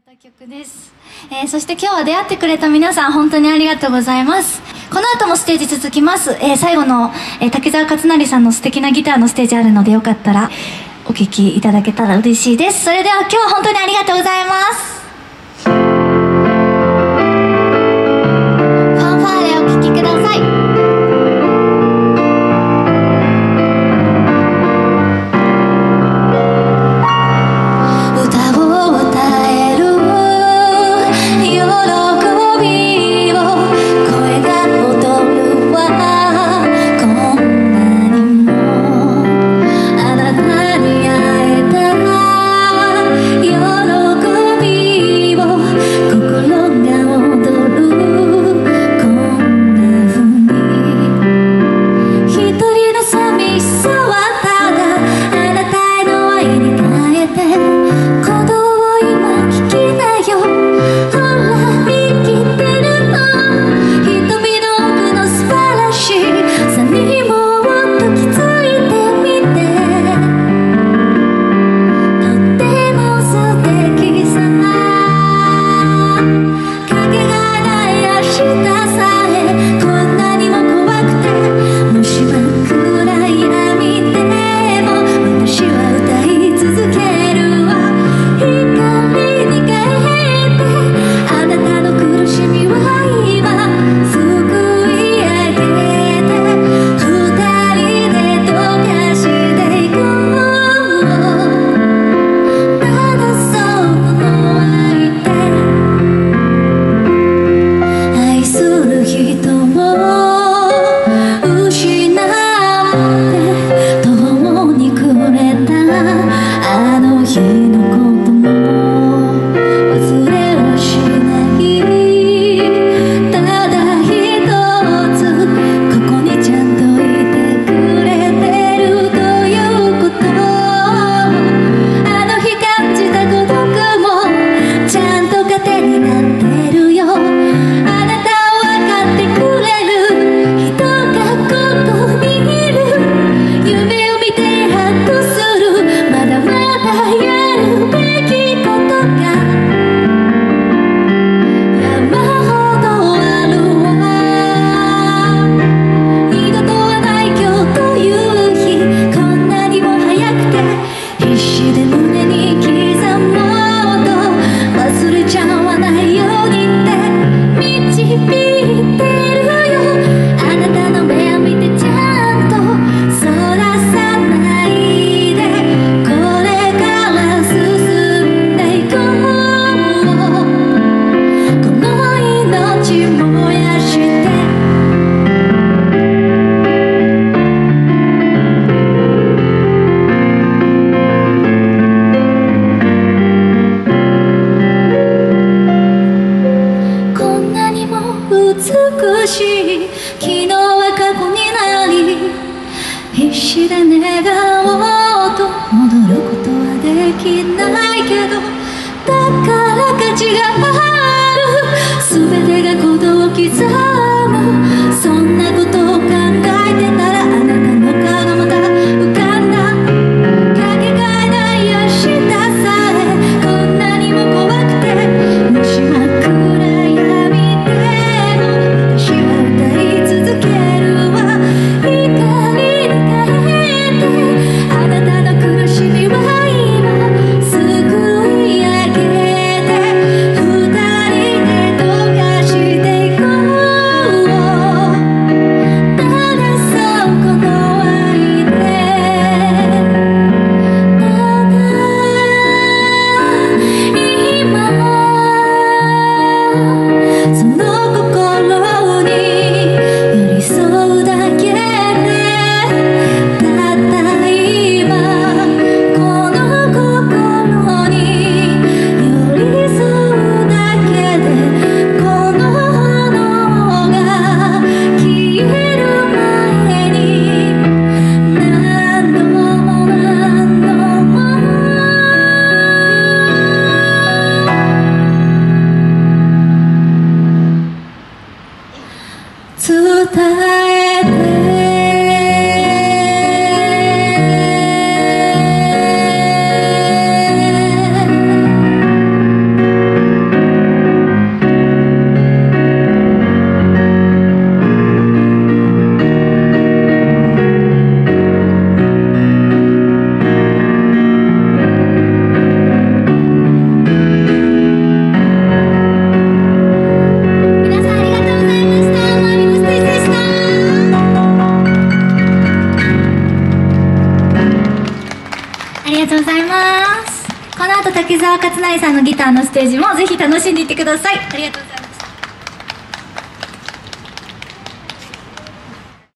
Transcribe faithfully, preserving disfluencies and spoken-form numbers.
った曲です、えー、そして今日は出会ってくれた皆さん本当にありがとうございます。この後もステージ続きます、えー、最後の、えー、竹澤勝成さんの素敵なギターのステージあるのでよかったらお聴きいただけたら嬉しいです。それでは今日は本当にありがとうございます。ファンファーレお聴きください。 この後滝沢勝成さんのギターのステージもぜひ楽しんでいってください。ありがとうございます。